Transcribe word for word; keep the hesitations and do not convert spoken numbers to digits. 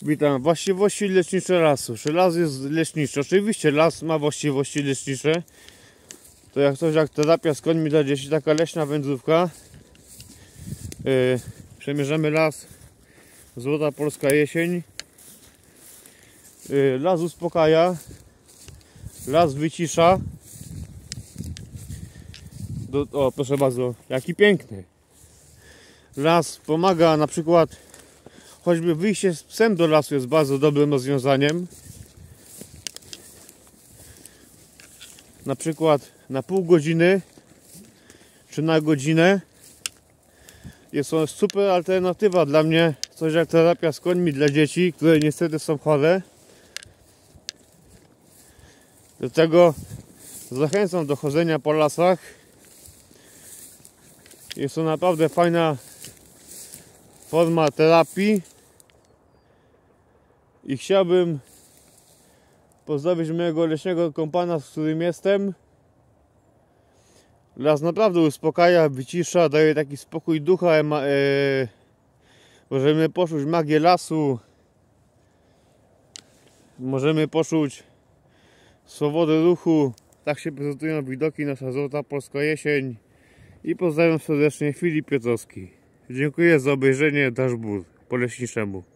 Witam. Właściwości lecznicze lasu. Czy las jest leczniczy? Oczywiście las ma właściwości lecznicze. To jak coś jak terapia z końmi dla dzieci, taka leśna wędrówka. Yy, przemierzamy las. Złota polska jesień. Yy, las uspokaja. Las wycisza. Do, o, proszę bardzo, jaki piękny. Las pomaga, na przykład choćby wyjście z psem do lasu jest bardzo dobrym rozwiązaniem. Na przykład na pół godziny czy na godzinę jest to super alternatywa dla mnie. Coś jak terapia z końmi dla dzieci, które niestety są chore. Do tego zachęcam do chodzenia po lasach. Jest to naprawdę fajna forma terapii i chciałbym pozdrowić mojego leśnego kompana, z którym jestem. Las naprawdę uspokaja, wycisza, daje taki spokój ducha. E, możemy poczuć magię lasu, możemy poczuć swobodę ruchu. Tak się prezentują widoki nasza złota polska jesień. I pozdrawiam serdecznie, Filip Piotrowski. Dziękuję za obejrzenie dashboard po leśniczemu.